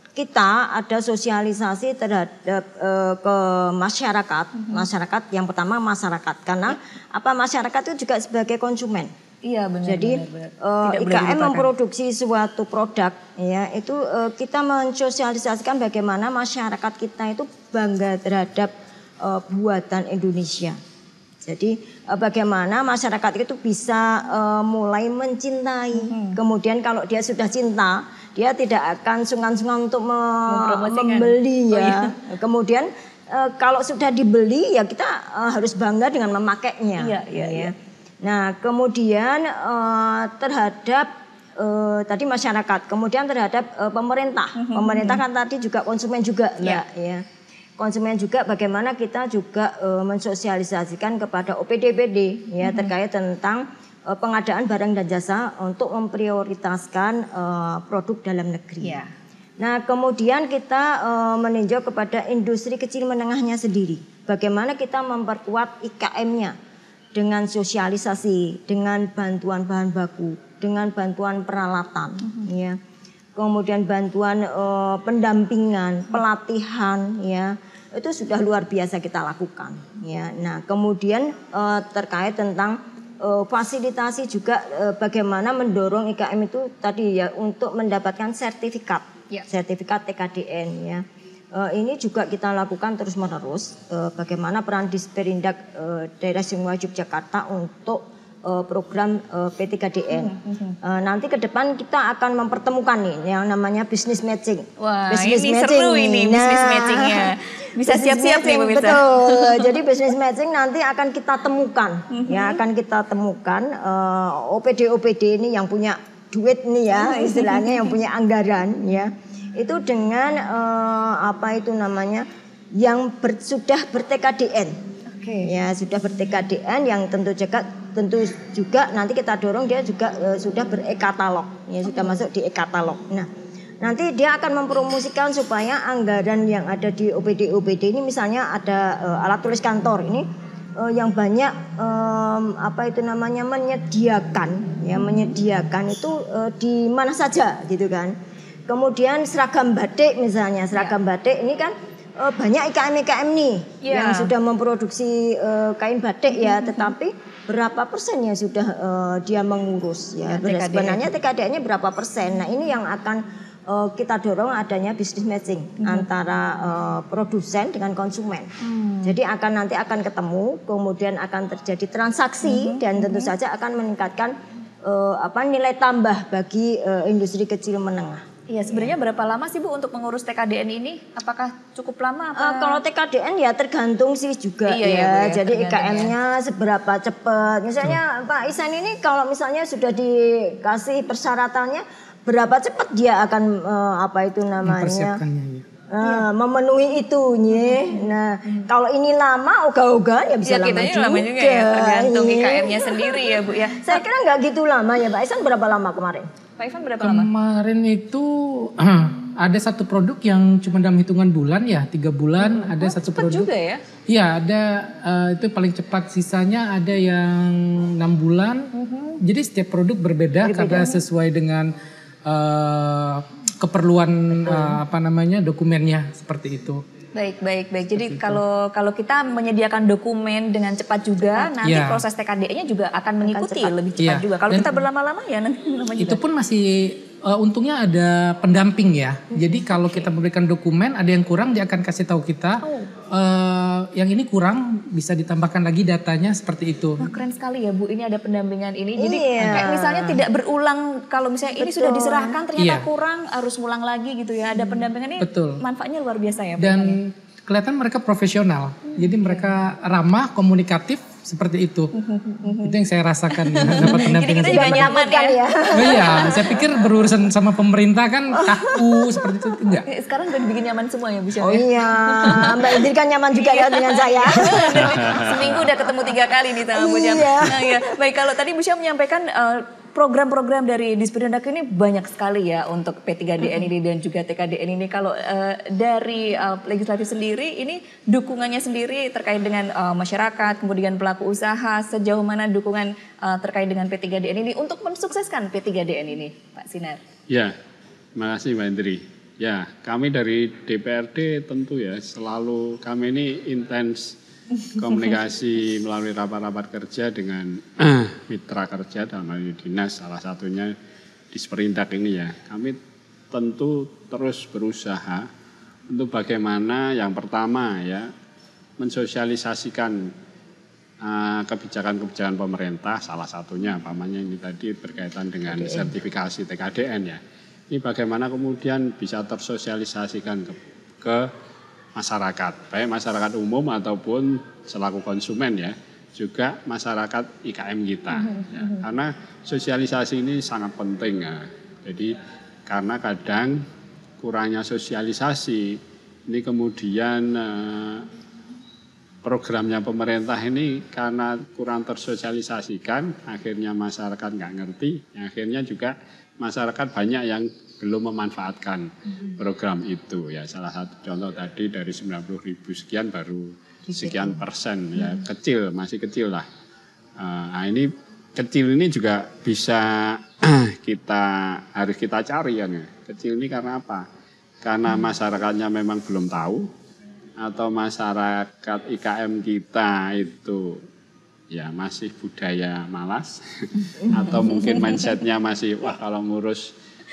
kita ada sosialisasi terhadap eh, ke masyarakat, masyarakat yang pertama masyarakat, karena apa, masyarakat itu juga sebagai konsumen. Iya benar. Jadi benar, benar. eh, Tidak I boleh K M dilupakan. memproduksi suatu produk ya, itu eh, kita mensosialisasikan bagaimana masyarakat kita itu bangga terhadap eh, buatan Indonesia. Jadi eh, bagaimana masyarakat itu bisa eh, mulai mencintai. Kemudian kalau dia sudah cinta, dia tidak akan sungkan-sungkan untuk me- Mempromosikan. membeli Oh, ya. iya. Kemudian eh, kalau sudah dibeli ya kita eh, harus bangga dengan memakainya. Iya, iya, ya. iya. Nah, kemudian eh, terhadap eh, tadi masyarakat, kemudian terhadap eh, pemerintah. Pemerintah kan tadi juga konsumen juga, Mbak, ya. Konsumen juga bagaimana kita juga eh, mensosialisasikan kepada O P D P D ya terkait tentang eh, pengadaan barang dan jasa untuk memprioritaskan eh, produk dalam negeri. Iya. Nah, kemudian kita eh, meninjau kepada industri kecil menengahnya sendiri. Bagaimana kita memperkuat I K M-nya dengan sosialisasi, dengan bantuan bahan baku, dengan bantuan peralatan, ya. Kemudian bantuan eh, pendampingan, pelatihan, ya. Itu sudah luar biasa kita lakukan, ya. Nah, kemudian eh, terkait tentang eh, fasilitasi juga eh, bagaimana mendorong I K M itu tadi ya untuk mendapatkan sertifikat, Ya. sertifikat T K D N, ya. Eh, ini juga kita lakukan terus-menerus. Eh, bagaimana peran Disperindak eh, Daerah Istimewa Yogyakarta untuk eh, program eh, P tiga D N. Eh, nanti ke depan kita akan mempertemukan nih yang namanya business matching. Wah, Business ini matching. seru ini business matchingnya. Bisa business siap-siap nih matching, pemirsa. Betul. Jadi business matching nanti akan kita temukan, ya akan kita temukan eh, O P D O P D ini yang punya duit nih ya, istilahnya yang punya anggaran ya. Itu dengan eh, apa itu namanya yang ber, sudah ber-T K D N. Oke. Ya, sudah ber-T K D N yang tentu juga tentu juga nanti kita dorong dia juga eh, sudah ber-e-katalog. Ya, sudah masuk di e-katalog. Nah, nanti dia akan mempromosikan supaya anggaran yang ada di O P D O P D ini misalnya ada eh, alat tulis kantor ini eh, yang banyak em, apa itu namanya menyediakan ya menyediakan itu eh, di mana saja gitu kan. Kemudian seragam batik misalnya, seragam batik ini kan eh, banyak I K M I K M nih Ya. yang sudah memproduksi eh, kain batik ya, tetapi berapa persen yang sudah eh, dia mengurus ya, Ya, T K D N. sebenarnya T K D N-nya berapa persen. Nah, ini yang akan eh, kita dorong adanya business matching antara eh, produsen dengan konsumen. Jadi akan nanti akan ketemu, kemudian akan terjadi transaksi dan tentu saja akan meningkatkan eh, apa nilai tambah bagi eh, industri kecil menengah. Iya, sebenarnya berapa lama sih Bu untuk mengurus T K D N ini? Apakah cukup lama? Apa? Eh, kalau T K D N ya tergantung sih juga Iya, ya. ya, Bu, ya, Jadi I K tergantung M-nya seberapa cepat. Misalnya Pak Isan ini kalau misalnya sudah dikasih persyaratannya, berapa cepat dia akan eh, apa itu namanya Mempersiapkannya, ya. Nah, memenuhi itu nye. Nah, kalau ini lama ogah-ogahan ya bisa Ya lama kitanya juga. lama juga ya, tergantung Nye. I K M-nya sendiri ya Bu ya. Saya kira nggak gitu lama ya, Pak Isan berapa lama kemarin? Pak Ivan berapa lama? Kemarin itu ada satu produk yang cuma dalam hitungan bulan ya, tiga bulan. Hmm. Ada Oh, satu cepat produk. juga ya? Iya, ada eh, itu paling cepat. Sisanya ada yang enam bulan. Hmm. Jadi setiap produk berbeda, karena sesuai dengan eh, keperluan eh, apa namanya dokumennya seperti itu. Baik, baik, baik. Jadi kalau kalau kita menyediakan dokumen dengan cepat juga, nanti Iya. proses T K D E-nya juga akan mengikuti lebih cepat Iya. juga. Kalau Dan- kita berlama-lama ya nanti lama juga. Itu pun masih eh, untungnya ada pendamping ya. Jadi kalau kita memberikan dokumen ada yang kurang dia akan kasih tahu kita. eh, yang ini kurang bisa ditambahkan lagi datanya seperti itu. Wah, keren sekali ya Bu, ini ada pendampingan ini. Jadi Iya. kayak misalnya tidak berulang kalau misalnya ini sudah diserahkan ternyata Iya. kurang harus ulang lagi gitu ya. Ada pendampingan ini Betul. manfaatnya luar biasa ya. Bu. Dan kelihatan mereka profesional. Jadi mereka ramah, komunikatif seperti itu. Itu yang saya rasakan ya, dapat Jadi pendampingan. kita juga nyaman ya. ya. Oh iya, saya pikir berurusan sama pemerintah kan kaku seperti itu enggak. Eh, Sekarang udah dibikin nyaman semua ya Bu Syam Oh ya? iya, Mbak Indri kan nyaman juga ya dengan saya. Seminggu udah ketemu tiga kali nih sama Bu Syam. Iya. Nah, iya. Baik, kalau tadi Bu Syam menyampaikan eh, program-program dari Disperindak ini banyak sekali ya untuk P tiga D N ini dan juga T K D N ini. Kalau eh, dari eh, legislatif sendiri ini dukungannya sendiri terkait dengan eh, masyarakat, kemudian pelaku usaha, sejauh mana dukungan eh, terkait dengan P tiga D N ini untuk mensukseskan P tiga D N ini, Pak Sinar? Ya, terima kasih Mbak Indri. Ya, kami dari D P R D tentu ya selalu kami ini intens komunikasi melalui rapat-rapat kerja dengan mitra kerja dalam hal ini dinas, salah satunya Disperindak ini ya. Kami tentu terus berusaha untuk bagaimana yang pertama ya mensosialisasikan uh, kebijakan-kebijakan pemerintah, salah satunya pamannya ini tadi berkaitan dengan sertifikasi T K D N ya. Ini bagaimana kemudian bisa tersosialisasikan ke, ke masyarakat, baik masyarakat umum ataupun selaku konsumen ya, juga masyarakat I K M kita. Ya. Karena sosialisasi ini sangat penting ya. Jadi karena kadang kurangnya sosialisasi ini kemudian eh, programnya pemerintah ini karena kurang tersosialisasikan, akhirnya masyarakat nggak ngerti, akhirnya juga masyarakat banyak yang belum memanfaatkan program itu ya. Salah satu contoh tadi dari sembilan puluh ribu sekian baru sekian persen ya, kecil, masih kecil lah. Nah ini kecil ini juga bisa kita harus kita cari ya. Kecil ini karena apa? Karena masyarakatnya memang belum tahu, atau masyarakat I K M kita itu ya masih budaya malas, atau mungkin mindsetnya masih wah kalau ngurus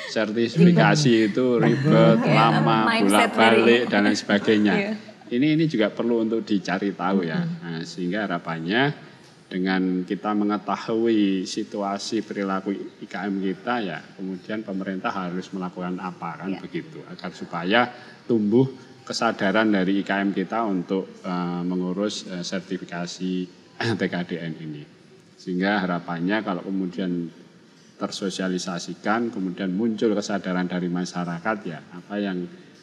sertifikasi itu ribet, lama, Mindset bolak-balik dari- dan lain sebagainya. Iya. Ini ini juga perlu untuk dicari tahu ya. Nah, sehingga harapannya dengan kita mengetahui situasi perilaku I K M kita ya, kemudian pemerintah harus melakukan apa kan begitu agar supaya tumbuh kesadaran dari I K M kita untuk uh, mengurus uh, sertifikasi T K D N ini. Sehingga harapannya kalau kemudian tersosialisasikan, kemudian muncul kesadaran dari masyarakat ya, apa yang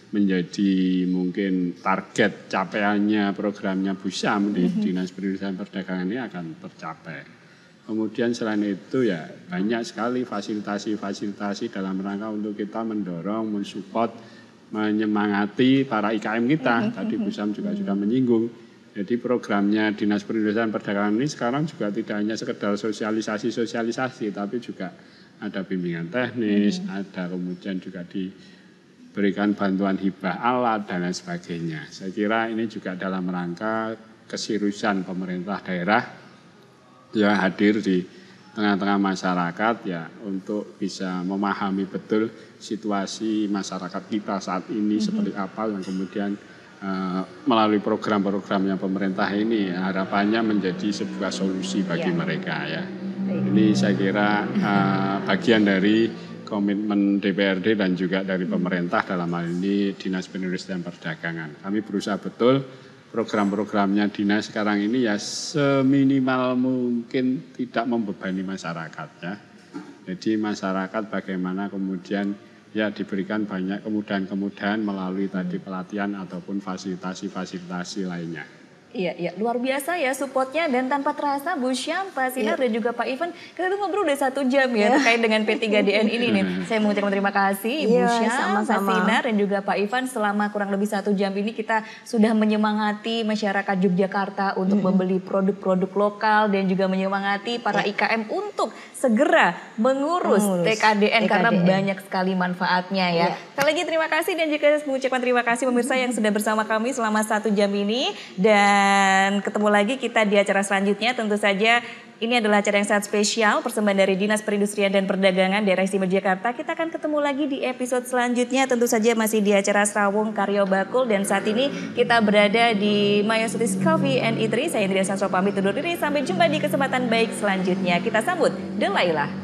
menjadi mungkin target capaiannya programnya Bu Syam di Dinas Perindustrian Perdagangan ini akan tercapai. Kemudian selain itu ya banyak sekali fasilitasi-fasilitasi dalam rangka untuk kita mendorong, mensupport, menyemangati para I K M kita. Tadi Bu Syam juga sudah menyinggung. Jadi programnya Dinas Perindustrian Perdagangan ini sekarang juga tidak hanya sekedar sosialisasi-sosialisasi, tapi juga ada bimbingan teknis, hmm. ada kemudian juga diberikan bantuan hibah alat dan lain sebagainya. Saya kira ini juga dalam rangka keseriusan pemerintah daerah yang hadir di tengah-tengah masyarakat ya untuk bisa memahami betul situasi masyarakat kita saat ini hmm. seperti apa, yang kemudian Uh, melalui program-programnya pemerintah ini harapannya menjadi sebuah solusi bagi ya. mereka ya. Ini saya kira uh, bagian dari komitmen D P R D dan juga dari pemerintah dalam hal ini Dinas Perindustrian Perdagangan. Kami berusaha betul program-programnya dinas sekarang ini ya seminimal mungkin tidak membebani masyarakat ya. Jadi masyarakat bagaimana kemudian ya diberikan banyak kemudahan-kemudahan melalui tadi pelatihan ataupun fasilitasi-fasilitasi lainnya. Iya, iya, luar biasa ya supportnya dan tanpa terasa Bu Syam, Pak Sinar dan juga Pak Ivan, kita tuh ngobrol udah satu jam ya terkait dengan P tiga D N ini nih. Saya mengucapkan terima kasih Ibu Iya, Syam, Pak sama-sama. Sinar dan juga Pak Ivan, selama kurang lebih satu jam ini kita sudah menyemangati masyarakat Yogyakarta untuk membeli produk-produk lokal dan juga menyemangati para I K M untuk segera mengurus, Mengurus T K D N karena T K D N. banyak sekali manfaatnya ya. Iya. Sekali lagi terima kasih dan juga mengucapkan terima kasih pemirsa yang sudah bersama kami selama satu jam ini. Dan ketemu lagi kita di acara selanjutnya. Tentu saja ini adalah acara yang sangat spesial, persembahan dari Dinas Perindustrian dan Perdagangan Daerah Istimewa Yogyakarta. Kita akan ketemu lagi di episode selanjutnya. Tentu saja masih di acara Srawung Karyo Bakul. Dan saat ini kita berada di Mayosutis Coffee and Eatery. Saya Indria Sastro pamit undur diri. Sampai jumpa di kesempatan baik selanjutnya. Kita sambut Delailah.